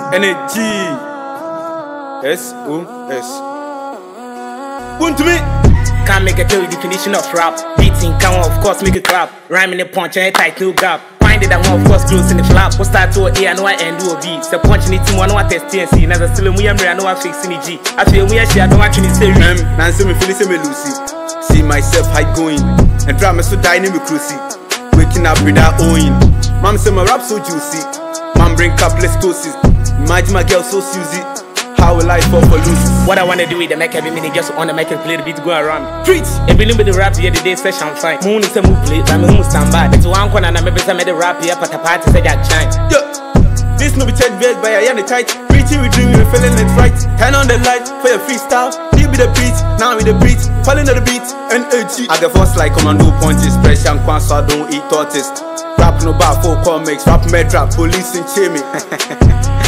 Energy. SOS. Want to me? Can't make a tell you definition of rap. Beating can of course make a clap. Rhyming the punch and a tight no gap. Find it and one of course close in the flap. What start to A and what end to a B. So punching it in one what test and see. As a still we am I know I fix in the G. I feel we actually I don't actually say Nancy me feel me Lucy. See myself high going. And drama so dynamic cruisy. Waking up without owing. Mom say my rap so juicy. Mom bring couples toasties. Imagine my girl so Susie. How will I fall for loose? What I wanna do is make every minute just on the mic and play the beat go around. Preach! If you with the rap here the day session fine. Moon is a move play, but I'm stand by. That's one corner and I'm every time I rap here, but a party say that shine. Yeah. This no be check bed by a young tight. Preaching with dream, we're feeling it right. Turn on the light for your freestyle. Deal with the beat, now with the beat. Falling to the beat, and I get force like commando punches. Pressure and quan so I don't eat tortoise. Rap no bar for comics, rap med rap, police and chimney.